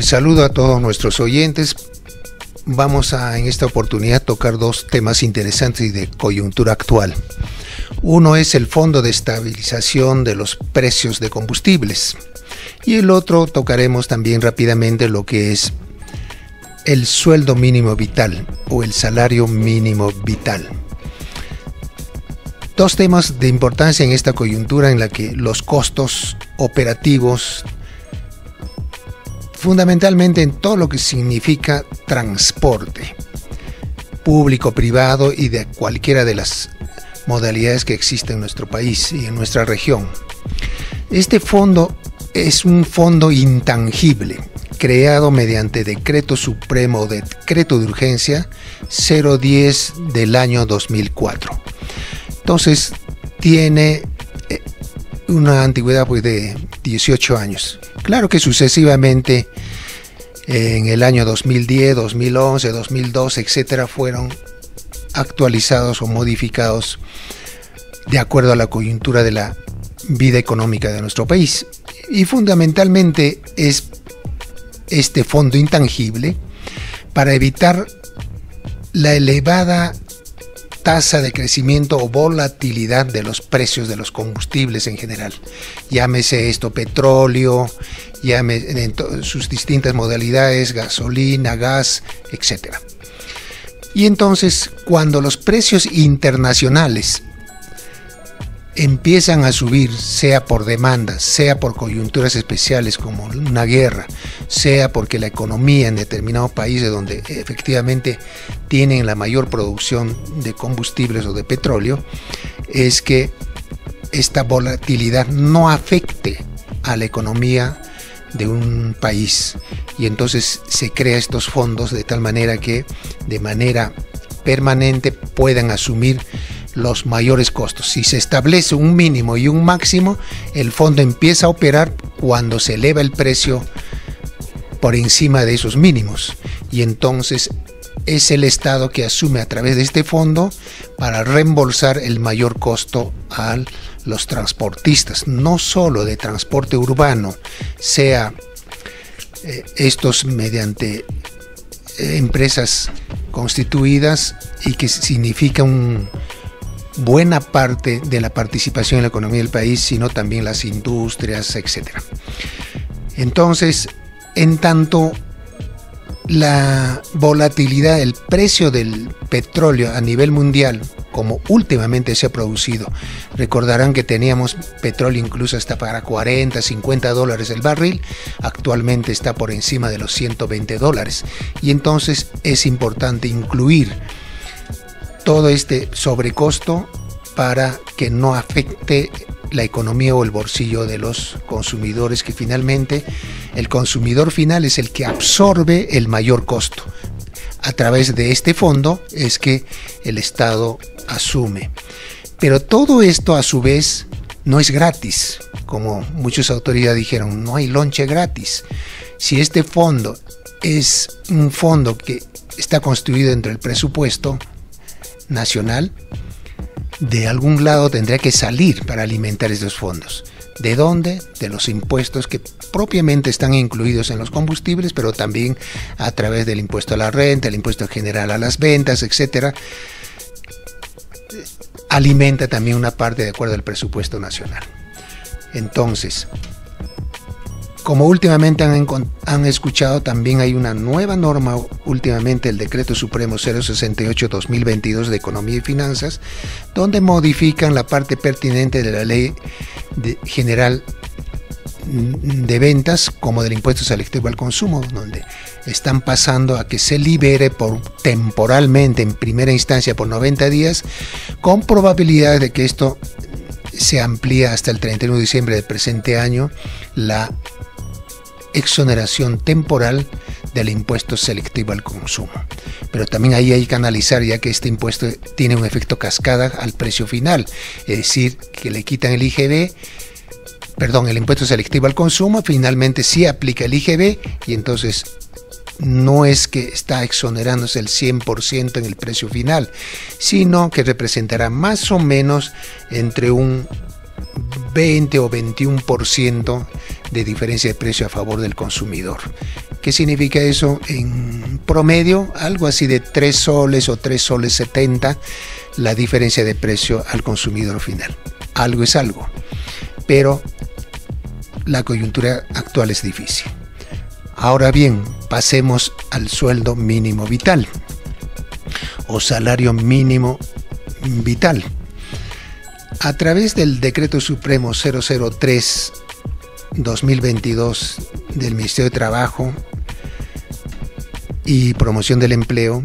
Saludo a todos nuestros oyentes. Vamos a en esta oportunidad tocar dos temas interesantes y de coyuntura actual. Uno es el Fondo de Estabilización de los Precios de Combustibles y el otro tocaremos también rápidamente lo que es el sueldo mínimo vital o el salario mínimo vital. Dos temas de importancia en esta coyuntura en la que los costos operativos, fundamentalmente en todo lo que significa transporte público, privado y de cualquiera de las modalidades que existen en nuestro país y en nuestra región. Este fondo es un fondo intangible, creado mediante Decreto Supremo o Decreto de Urgencia 010 del año 2004. Entonces, tiene una antigüedad pues, de 18 años. Claro que sucesivamente, en el año 2010, 2011, 2012, etcétera, fueron actualizados o modificados de acuerdo a la coyuntura de la vida económica de nuestro país. Y fundamentalmente es este fondo intangible para evitar la elevada tasa de crecimiento o volatilidad de los precios de los combustibles en general. Llámese esto petróleo, llámese en sus distintas modalidades, gasolina, gas, etcétera. Y entonces, cuando los precios internacionales empiezan a subir, sea por demanda, sea por coyunturas especiales como una guerra, sea porque la economía en determinados países donde efectivamente tienen la mayor producción de combustibles o de petróleo, es que esta volatilidad no afecte a la economía de un país, y entonces se crean estos fondos de tal manera que de manera permanente puedan asumir los mayores costos. Si se establece un mínimo y un máximo, el fondo empieza a operar cuando se eleva el precio por encima de esos mínimos, y entonces es el Estado que asume a través de este fondo para reembolsar el mayor costo a los transportistas, no solo de transporte urbano, sea estos mediante empresas constituidas y que significa buena parte de la participación en la economía del país, sino también las industrias, etcétera. Entonces, en tanto la volatilidad, el precio del petróleo a nivel mundial, como últimamente se ha producido, recordarán que teníamos petróleo incluso hasta para 40, 50 dólares el barril, actualmente está por encima de los 120 dólares, y entonces es importante incluir todo este sobrecosto para que no afecte la economía o el bolsillo de los consumidores, que finalmente el consumidor final es el que absorbe el mayor costo. A través de este fondo es que el Estado asume. Pero todo esto a su vez no es gratis, como muchas autoridades dijeron, no hay lonche gratis. Si este fondo es un fondo que está construido entre el presupuesto nacional, de algún lado tendría que salir para alimentar estos fondos. ¿De dónde? De los impuestos que propiamente están incluidos en los combustibles, pero también a través del impuesto a la renta, el impuesto general a las ventas, etcétera. Alimenta también una parte de acuerdo al presupuesto nacional. Entonces, como últimamente han escuchado, también hay una nueva norma, últimamente el Decreto Supremo 068-2022 de Economía y Finanzas, donde modifican la parte pertinente de la Ley General de Ventas, como del impuesto selectivo al consumo, donde están pasando a que se libere temporalmente, en primera instancia por 90 días, con probabilidad de que esto se amplíe hasta el 31 de diciembre del presente año, la exoneración temporal del impuesto selectivo al consumo. Pero también ahí hay que analizar, ya que este impuesto tiene un efecto cascada al precio final, es decir, que le quitan el impuesto selectivo al consumo, finalmente sí aplica el IGB, y entonces no es que está exonerándose el 100% en el precio final, sino que representará más o menos entre un 20 o 21% de diferencia de precio a favor del consumidor, ¿Qué significa eso? En promedio, algo así de 3 soles o 3 soles 70 la diferencia de precio al consumidor final. Algo es algo, pero la coyuntura actual es difícil. Ahora bien, pasemos al sueldo mínimo vital o salario mínimo vital. A través del Decreto Supremo 003/2022 del Ministerio de Trabajo y Promoción del Empleo,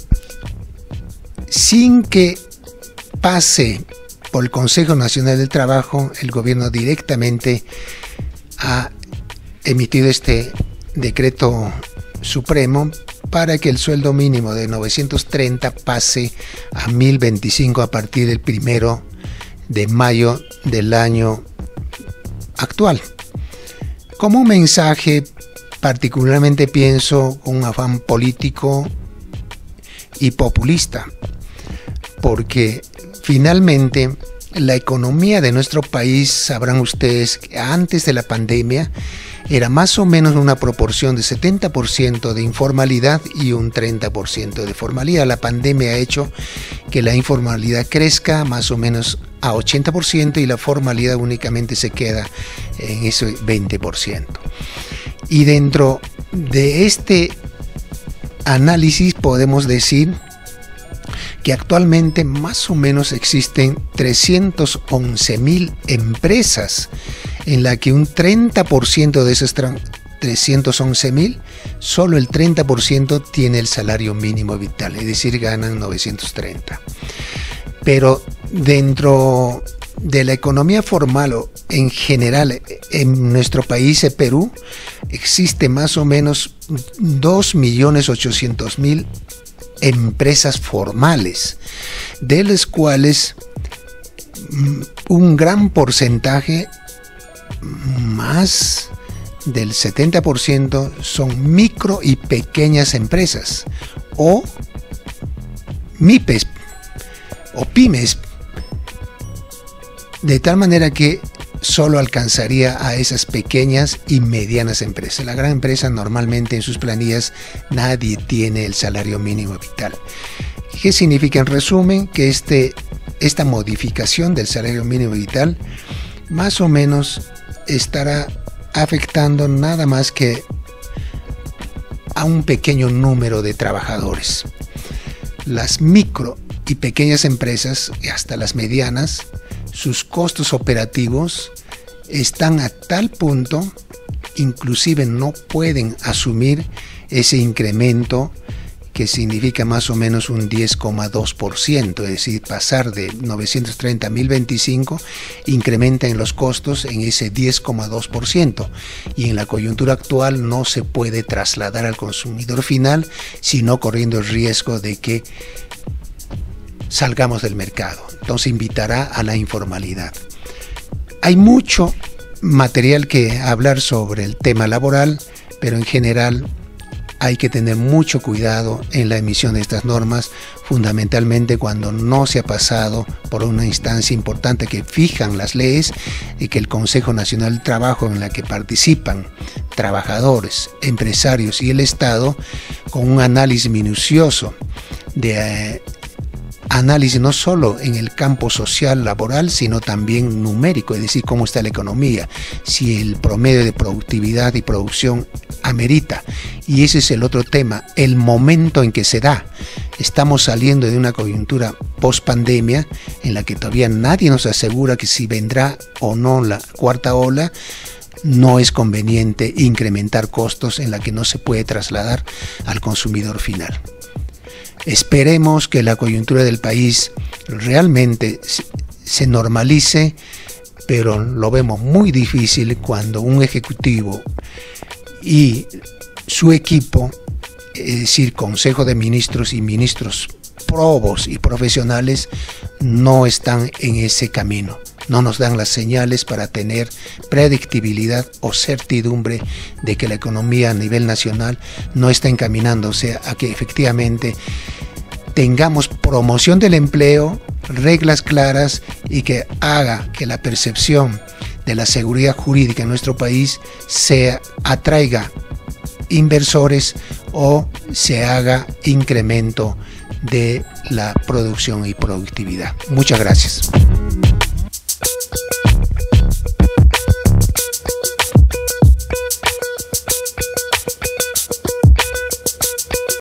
sin que pase por el Consejo Nacional del Trabajo, el gobierno directamente ha emitido este Decreto Supremo para que el sueldo mínimo de 930 pase a 1025 a partir del 1 de mayo del año actual. Como un mensaje, particularmente pienso con un afán político y populista, porque finalmente la economía de nuestro país, sabrán ustedes que antes de la pandemia era más o menos una proporción de 70% de informalidad y un 30% de formalidad. La pandemia ha hecho que la informalidad crezca más o menos a 80% y la formalidad únicamente se queda en ese 20%. Y dentro de este análisis podemos decir que actualmente más o menos existen 311.000 empresas en la que un 30% de esas 311.000, solo el 30% tiene el salario mínimo vital, es decir, ganan 930. Pero dentro de la economía formal o en general en nuestro país, Perú, existe más o menos 2.800.000 empresas formales, de las cuales un gran porcentaje, más del 70%, son micro y pequeñas empresas o MIPES o pymes, de tal manera que solo alcanzaría a esas pequeñas y medianas empresas. La gran empresa normalmente en sus planillas nadie tiene el salario mínimo vital. ¿Qué significa en resumen? Que esta modificación del salario mínimo vital más o menos estará afectando nada más que a un pequeño número de trabajadores. Las micro y pequeñas empresas, y hasta las medianas, sus costos operativos están a tal punto, inclusive no pueden asumir ese incremento que significa más o menos un 10,2%, es decir, pasar de 930 a 1025 incrementa en los costos en ese 10,2%, y en la coyuntura actual no se puede trasladar al consumidor final, sino corriendo el riesgo de que salgamos del mercado. Entonces invitará a la informalidad. Hay mucho material que hablar sobre el tema laboral, pero en general hay que tener mucho cuidado en la emisión de estas normas, fundamentalmente cuando no se ha pasado por una instancia importante que fijan las leyes, y que el Consejo Nacional del Trabajo, en la que participan trabajadores, empresarios y el Estado, con un análisis minucioso de análisis no solo en el campo social laboral, sino también numérico, es decir, cómo está la economía, si el promedio de productividad y producción amerita. Y ese es el otro tema, el momento en que se da. Estamos saliendo de una coyuntura post-pandemia en la que todavía nadie nos asegura que si vendrá o no la cuarta ola. No es conveniente incrementar costos en la que no se puede trasladar al consumidor final. Esperemos que la coyuntura del país realmente se normalice, pero lo vemos muy difícil cuando un ejecutivo y su equipo, es decir, Consejo de Ministros y ministros probos y profesionales, no están en ese camino. No nos dan las señales para tener predictibilidad o certidumbre de que la economía a nivel nacional no está encaminándose a que efectivamente tengamos promoción del empleo, reglas claras, y que haga que la percepción de la seguridad jurídica en nuestro país atraiga inversores o se haga incremento de la producción y productividad. Muchas gracias.